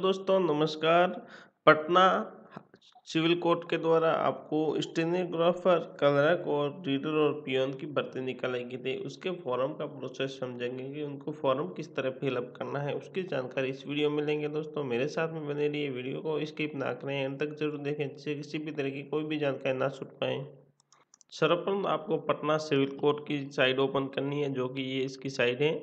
दोस्तों नमस्कार। Patna civil court के द्वारा आपको स्टेनोग्राफर, क्लर्क और रीडर और पियोन की भर्ती निकाली गई थी। उसके फॉर्म का प्रोसेस समझेंगे कि उनको फॉर्म किस तरह फिलअप करना है, उसकी जानकारी इस वीडियो में लेंगे। दोस्तों मेरे साथ में बने रहिए, वीडियो को स्किप ना करें, एंड तक जरूर देखें जिससे किसी भी तरह की कोई भी जानकारी ना छूट पाए। सर्वप्रथम आपको पटना सिविल कोर्ट की साइट ओपन करनी है, जो कि ये इसकी साइट है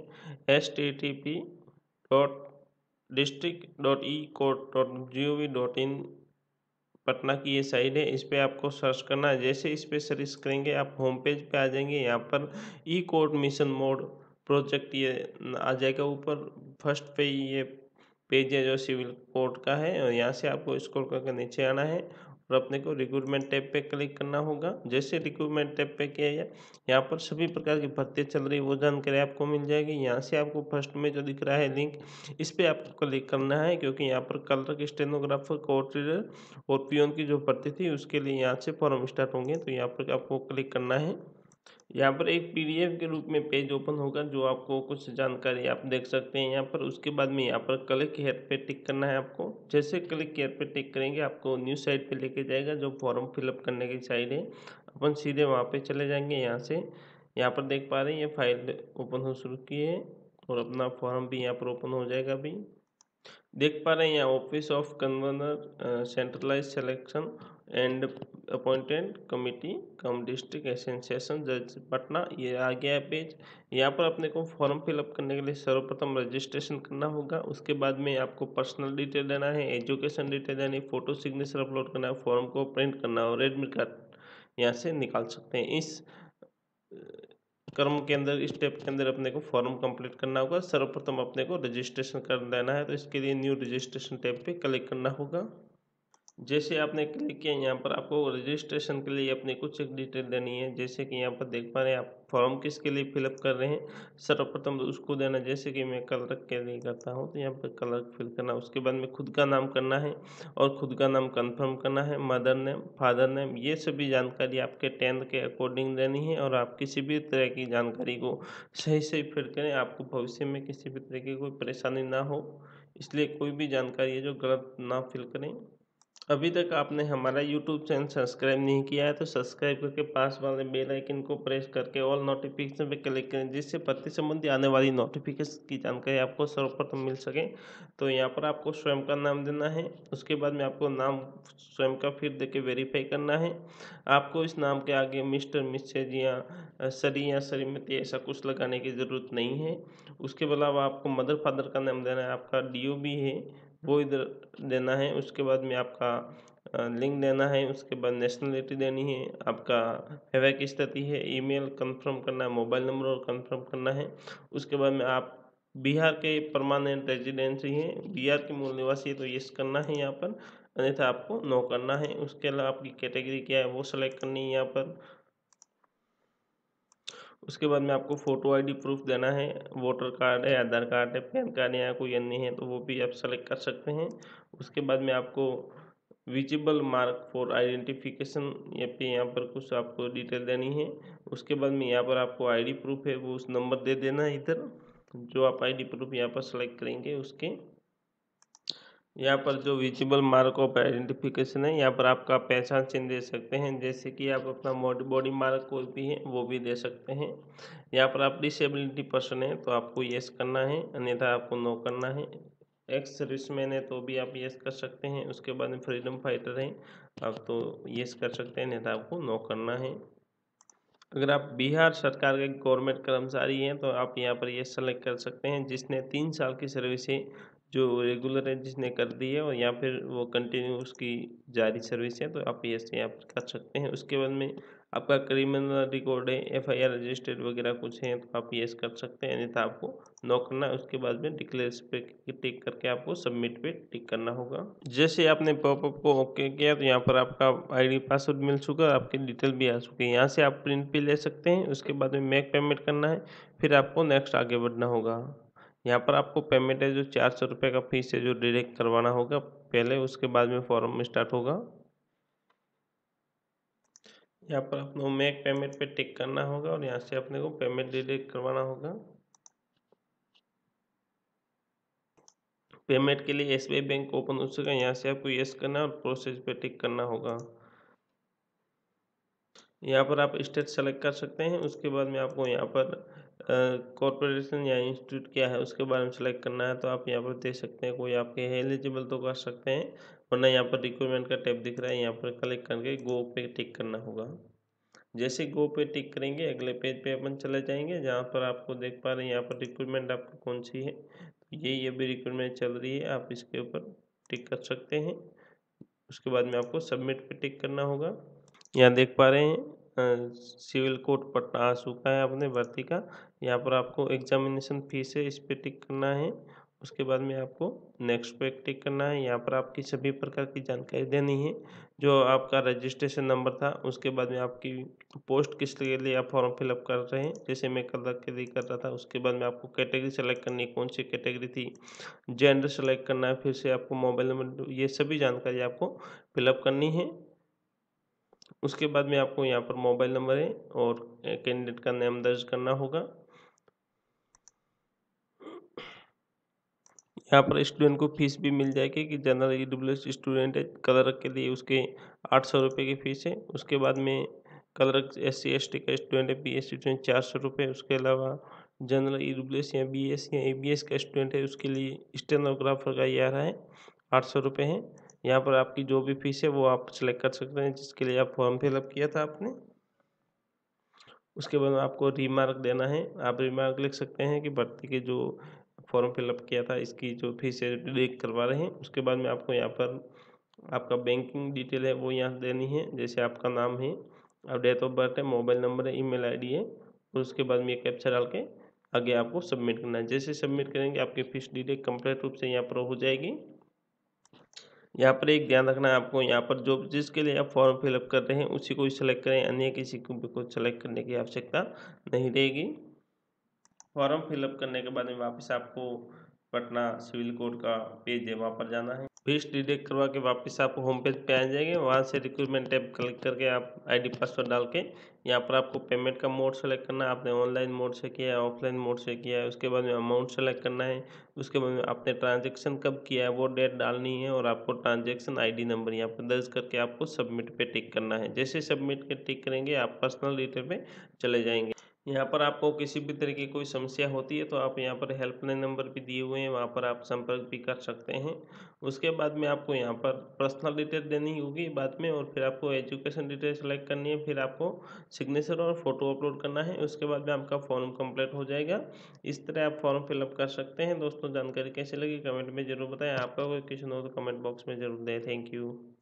http://district.e-court.gov.in। पटना की ये साइट है, इस पे आपको सर्च करना है। जैसे इस पे सर्च करेंगे आप होम पेज पे आ जाएंगे। यहाँ पर e court mission mode project ये आ जाएगा ऊपर। फर्स्ट पे ये पेज है जो सिविल कोर्ट का है, और यहाँ से आपको स्क्रॉल करके नीचे आना है और अपने को रिक्रूटमेंट टैब पे क्लिक करना होगा। जैसे रिक्रूटमेंट टैब पे किया है, यहाँ पर सभी प्रकार की भर्ती चल रही है वो जानकारी आपको मिल जाएगी। यहाँ से आपको फर्स्ट में जो दिख रहा है लिंक, इस पे आपको क्लिक करना है, क्योंकि यहाँ पर क्लर्क, स्टेनोग्राफर, कोर्ट रीडर और पियोन की जो भर्ती थी उसके लिए यहाँ से फॉर्म स्टार्ट होंगे। तो यहाँ पर आपको क्लिक करना है। यहाँ पर एक पीडीएफ के रूप में पेज ओपन होगा, जो आपको कुछ जानकारी आप देख सकते हैं यहाँ पर। उसके बाद में यहाँ पर क्लिक हेयर पे टिक करना है आपको। जैसे क्लिक हेयर पे टिक करेंगे आपको न्यू साइट पे लेके जाएगा, जो फॉर्म फिलअप करने की साइट है। अपन सीधे वहाँ पे चले जाएंगे। यहाँ से यहाँ पर देख पा रहे हैं ये फाइल ओपन हो शुरू की है, और अपना फॉर्म भी यहाँ पर ओपन हो जाएगा अभी। देख पा रहे हैं यहाँ office of convener, centralise selection and appointed committee cum district association जज पटना, ये आ गया है पेज। यहाँ पर अपने को फॉर्म फिलअप करने के लिए सर्वप्रथम रजिस्ट्रेशन करना होगा। उसके बाद में आपको पर्सनल डिटेल देना है, एजुकेशन डिटेल देनी, फोटो सिग्नेचर अपलोड करना है, फॉर्म को प्रिंट करना है और एडमिट कार्ड यहाँ से निकाल सकते हैं। इस क्रम के अंदर, स्टेप के अंदर अपने को फॉर्म कंप्लीट करना होगा। सर्वप्रथम अपने को रजिस्ट्रेशन कर देना है, तो इसके लिए न्यू रजिस्ट्रेशन टैब पे क्लिक करना होगा। जैसे आपने क्लिक किया, यहाँ पर आपको रजिस्ट्रेशन के लिए अपनी कुछ एक डिटेल देनी है। जैसे कि यहाँ पर देख पा रहे हैं आप फॉर्म किसके लिए फिलअप कर रहे हैं, सर्वप्रथम तो उसको देना। जैसे कि मैं क्लर्क के लिए करता हूँ, तो यहाँ पर क्लर्क फिल करना। उसके बाद में खुद का नाम करना है, और खुद का नाम कंफर्म करना है, मदर नेम, फादर नेम, ये सभी जानकारी आपके 10th के अकॉर्डिंग देनी है। और आप किसी भी तरह की जानकारी को सही सही फिल करें, आपको भविष्य में किसी भी तरह की कोई परेशानी ना हो, इसलिए कोई भी जानकारी है जो गलत ना फिल करें। अभी तक आपने हमारा यूट्यूब चैनल सब्सक्राइब नहीं किया है, तो सब्सक्राइब करके पास वाले बेल आइकन को प्रेस करके ऑल नोटिफिकेशन पे क्लिक करें, जिससे भर्ती संबंधी आने वाली नोटिफिकेशन की जानकारी आपको सर्वप्रथम मिल सके। तो यहाँ पर आपको स्वयं का नाम देना है। उसके बाद में आपको नाम स्वयं का फिर दे के वेरीफाई करना है। आपको इस नाम के आगे मिस्टर, मिसेज या सरी या श्रीमती ऐसा कुछ लगाने की ज़रूरत नहीं है। उसके अलावा आपको मदर फादर का नाम देना है, आपका डीओबी है वो इधर देना है। उसके बाद में आपका लिंक देना है। उसके बाद नेशनलिटी देनी है, आपका वैवाहिक स्थिति है, ईमेल कंफर्म करना है, मोबाइल नंबर और कंफर्म करना है। उसके बाद में आप बिहार के परमानेंट रेजिडेंसी हैं, बिहार के मूल निवासी है, तो यस करना है यहाँ पर, अन्यथा आपको नो करना है। उसके अलावा आपकी कैटेगरी क्या है वो सेलेक्ट करनी है यहाँ पर। उसके बाद में आपको फ़ोटो आईडी प्रूफ देना है, वोटर कार्ड है, आधार कार्ड है, पैन कार्ड है या कोई अन्य है तो वो भी आप सेलेक्ट कर सकते हैं। उसके बाद में आपको विजिबल मार्क फॉर आइडेंटिफिकेशन या पे यहाँ पर कुछ आपको डिटेल देनी है। उसके बाद में यहाँ पर आपको आईडी प्रूफ है वो उस नंबर दे देना है इधर, जो आप आईडी प्रूफ यहाँ पर सेलेक्ट करेंगे उसके। यहाँ पर जो विजिबल मार्क ऑफ आइडेंटिफिकेशन है, यहाँ पर आपका पहचान चिन्ह दे सकते हैं। जैसे कि आप अपना बॉडी मार्क कोई भी है वो भी दे सकते हैं। यहाँ पर आप डिसेबिलिटी पर्सन है तो आपको यस करना है, अन्यथा आपको नो करना है। एक्स सर्विसमैन है तो भी आप यस कर सकते हैं। उसके बाद में फ्रीडम फाइटर हैं आप तो यस कर सकते हैं, अन्यथा आपको नो करना है। अगर आप बिहार सरकार के गवर्नमेंट कर्मचारी हैं तो आप यहाँ पर ये सेलेक्ट कर सकते हैं, जिसने 3 साल की सर्विस है, जो रेगुलर है जिसने कर दी है, और या फिर वो कंटिन्यू उसकी जारी सर्विस है, तो आप ये यहाँ पर कर सकते हैं। उसके बाद में आपका क्रिमिनल रिकॉर्ड है, एफआईआर रजिस्टर्ड वगैरह कुछ है तो आप यस कर सकते हैं, अन्यथा आपको नो करना है। उसके बाद में डिक्लेयर पे टिक करके आपको सबमिट पे टिक करना होगा। जैसे आपने पॉपअप को ओके किया, तो यहाँ पर आपका आईडी पासवर्ड मिल चुका है, आपकी डिटेल भी आ चुकी है। यहाँ से आप प्रिंट भी ले सकते हैं। उसके बाद में मेक पेमेंट करना है, फिर आपको नेक्स्ट आगे बढ़ना होगा। यहाँ पर आपको पेमेंट है जो 400 रुपये का फीस है जो डायरेक्ट करवाना होगा पहले, उसके बाद में फॉर्म स्टार्ट होगा। यहाँ पर अपने को मेक पेमेंट पे टिक करना होगा, और यहाँ से अपने को पेमेंट डायरेक्ट करवाना होगा। पेमेंट के लिए SBI बैंक ओपन हो चुका है, यहाँ से आपको यस करना है और प्रोसेस पे टिक करना होगा। यहाँ पर आप स्टेट सेलेक्ट कर सकते हैं। उसके बाद में आपको यहाँ पर कॉर्पोरेशन या इंस्टीट्यूट क्या है उसके बारे में सेलेक्ट करना है, तो आप यहाँ पर दे सकते हैं। कोई आपके एलिजिबल तो कर सकते हैं, वरना यहाँ पर रिक्वायरमेंट का टैब दिख रहा है, यहाँ पर क्लिक करके गो पे टिक करना होगा। जैसे गो पे टिक करेंगे अगले पेज पे अपन चले जाएंगे, जहाँ पर आपको देख पा रहे हैं यहाँ पर रिक्वायरमेंट आपको कौन सी है। तो ये अभी रिक्वायरमेंट चल रही है, आप इसके ऊपर टिक कर सकते हैं। उसके बाद में आपको सबमिट पे टिक करना होगा। यहाँ देख पा रहे हैं सिविल कोड पटना आ चुका है अपने भर्ती का। यहाँ पर आपको एग्जामिनेशन फीस है, इस पे टिक करना है। उसके बाद में आपको नेक्स्ट पे टिक करना है। यहाँ पर आपकी सभी प्रकार की जानकारी देनी है, जो आपका रजिस्ट्रेशन नंबर था, उसके बाद में आपकी पोस्ट किस के लिए आप फॉर्म फिलअप कर रहे हैं, जैसे मैं कलर के लिए कर रहा था। उसके बाद में आपको कैटेगरी सेलेक्ट करनी है, कौन सी कैटेगरी थी, जेंडर सेलेक्ट करना है, फिर से आपको मोबाइल नंबर, ये सभी जानकारी आपको फिलअप करनी है। उसके बाद में आपको यहाँ पर मोबाइल नंबर है और कैंडिडेट का नाम दर्ज करना होगा। यहाँ पर स्टूडेंट को फीस भी मिल जाएगी कि जनरल EWS स्टूडेंट है, कलर के लिए उसके 800 रुपये की फ़ीस है। उसके बाद में कलर SC/ST का स्टूडेंट है, BS स्टूडेंट 400 रुपये। उसके अलावा जनरल EWS या BS या ABS का स्टूडेंट है, उसके लिए स्टेनोग्राफर का ये आ रहा है 800 रुपये है। यहाँ पर आपकी जो भी फीस है वो आप सेलेक्ट कर सकते हैं, जिसके लिए आप फॉर्म फिलअप किया था आपने। उसके बाद में आपको रिमार्क देना है। आप रिमार्क लिख सकते हैं कि भर्ती के जो फॉर्म फिलअप किया था इसकी जो फीस है डिडक्ट करवा रहे हैं। उसके बाद में आपको यहाँ पर आपका बैंकिंग डिटेल है वो यहाँ देनी है, जैसे आपका नाम है और डेट ऑफ बर्थ है, मोबाइल नंबर है, ईमेल आईडी है। और उसके बाद में ये कैप्चर डाल के आगे आपको सबमिट करना है। जैसे सबमिट करेंगे आपकी फीस डिटेल कंप्लीट रूप से यहाँ पर हो जाएगी। यहाँ पर एक ध्यान रखना है आपको, यहाँ पर जो जिसके लिए आप फॉर्म फिलअप कर रहे हैं उसी को ही सेलेक्ट करें, अन्य किसी को भी कुछ सेलेक्ट करने की आवश्यकता नहीं रहेगी। फॉर्म फिलअप करने के बाद में वापस आपको पटना सिविल कोड का पेज है वहाँ पर जाना है। फीस डिडक्ट करवा के वापस आप होम पेज पे आ जाएंगे। वहाँ से रिक्रूटमेंट टैब क्लिक करके आप आईडी पासवर्ड डाल के यहाँ पर आपको पेमेंट का मोड सेलेक्ट करना है। आपने ऑनलाइन मोड से किया है, ऑफलाइन मोड से किया है। उसके बाद में अमाउंट सेलेक्ट करना है। उसके बाद में आपने ट्रांजेक्शन कब किया है वो डेट डालनी है, और आपको ट्रांजेक्शन ID नंबर यहाँ पर दर्ज करके आपको सबमिट पे टिक करना है। जैसे सबमिट पे टिक करेंगे आप पर्सनल डिटेल पे चले जाएंगे। यहाँ पर आपको किसी भी तरह की कोई समस्या होती है तो आप यहाँ पर हेल्पलाइन नंबर भी दिए हुए हैं, वहाँ पर आप संपर्क भी कर सकते हैं। उसके बाद में आपको यहाँ पर पर्सनल डिटेल देनी होगी बाद में, और फिर आपको एजुकेशन डिटेल सेलेक्ट करनी है। फिर आपको सिग्नेचर और फोटो अपलोड करना है। उसके बाद में आपका फॉर्म कंप्लीट हो जाएगा। इस तरह आप फॉर्म फिलअप कर सकते हैं। दोस्तों जानकारी कैसी लगी कमेंट में ज़रूर बताएं। आपका कोई क्वेश्चन हो तो कमेंट बॉक्स में ज़रूर दें। Thank you.